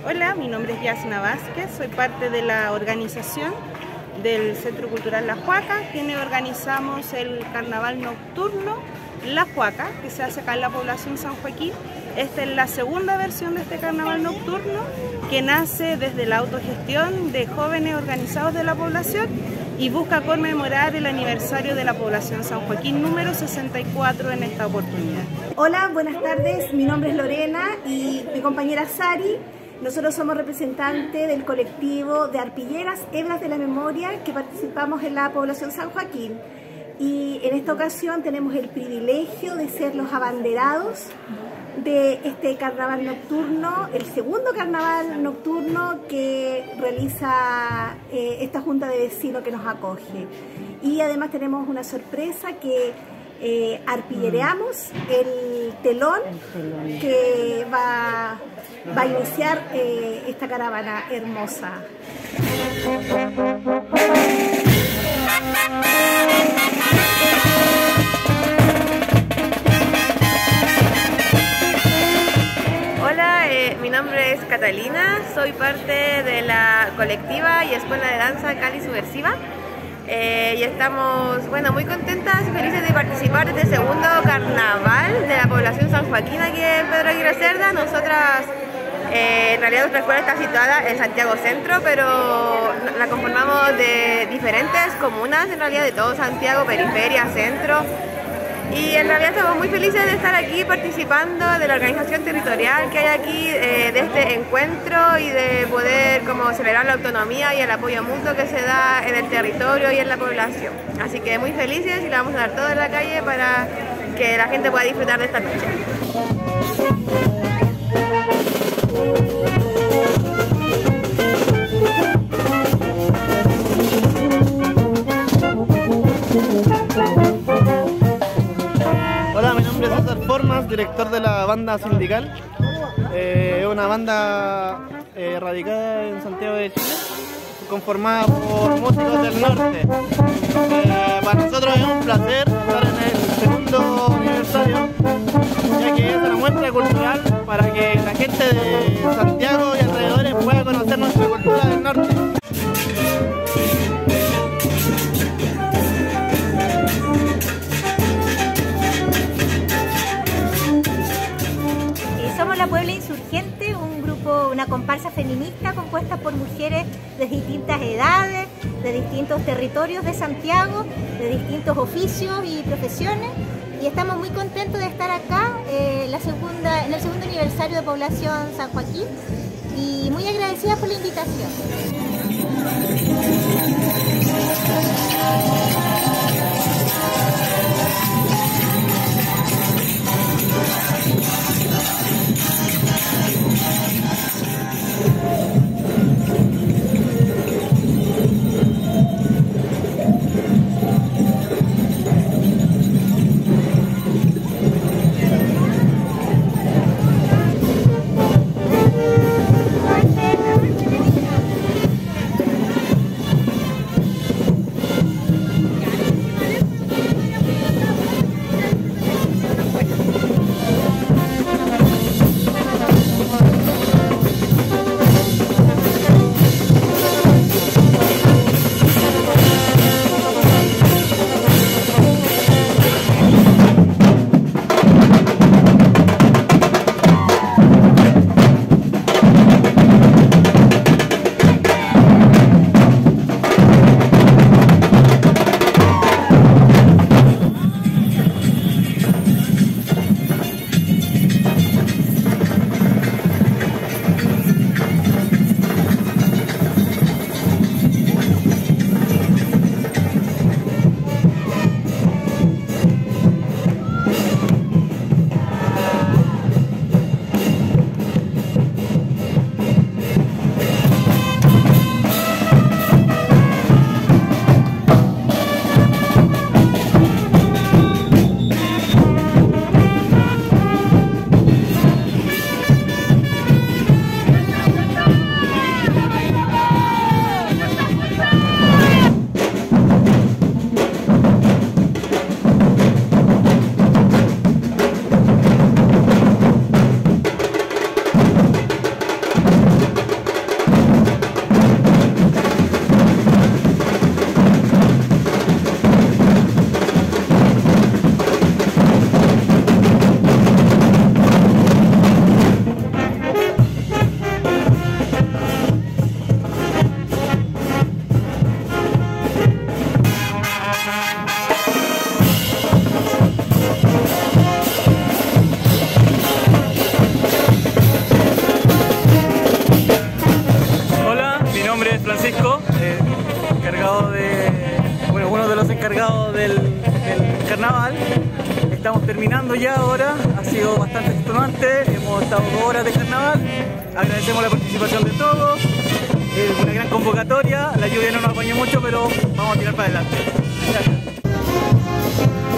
Hola, mi nombre es Yasna Vázquez, soy parte de la organización del Centro Cultural La Huaca, quienes organizamos el carnaval nocturno La Huaca, que se hace acá en la población San Joaquín. Esta es la segunda versión de este carnaval nocturno, que nace desde la autogestión de jóvenes organizados de la población y busca conmemorar el aniversario de la población San Joaquín número 64 en esta oportunidad. Hola, buenas tardes, mi nombre es Lorena y mi compañera Sari. Nosotros somos representantes del colectivo de arpilleras Hebras de la Memoria que participamos en la población San Joaquín. Y en esta ocasión tenemos el privilegio de ser los abanderados de este carnaval nocturno, el segundo carnaval nocturno que realiza esta junta de vecinos que nos acoge. Y además tenemos una sorpresa que arpillereamos el telón que va a iniciar esta caravana hermosa. Hola, mi nombre es Catalina, soy parte de la colectiva y escuela de danza Cali Subversiva. Y estamos muy contentas y felices de participar de este segundo carnaval de la población San Joaquín aquí en Pedro Aguirre Cerda. Nosotras, en realidad nuestra escuela está situada en Santiago Centro, pero la conformamos de diferentes comunas, en realidad de todo Santiago, periferia, centro. Y en realidad estamos muy felices de estar aquí participando de la organización territorial que hay aquí, de este encuentro y de poder celebrar la autonomía y el apoyo mutuo que se da en el territorio y en la población. Así que muy felices y le vamos a dar todo en la calle para que la gente pueda disfrutar de esta noche. Hola, mi nombre es César Formas, director de la banda sindical. Es una banda radicada en Santiago de Chile, conformada por músicos del norte. Para nosotros es un placer estar en el segundo aniversario, ya que es una muestra cultural para que la gente de Santiago y alrededores pueda conocer nuestra cultura del norte. Somos la Puebla Insurgente, un grupo, una comparsa feminista compuesta por mujeres de distintas edades, de distintos territorios de Santiago, de distintos oficios y profesiones, y estamos muy contentos de estar acá en el segundo aniversario de Población San Joaquín y muy agradecidas por la invitación. terminando ya ahora, ha sido bastante extenuante, hemos estado 2 horas de carnaval, agradecemos la participación de todos, una gran convocatoria, la lluvia no nos apañó mucho, pero vamos a tirar para adelante. Gracias.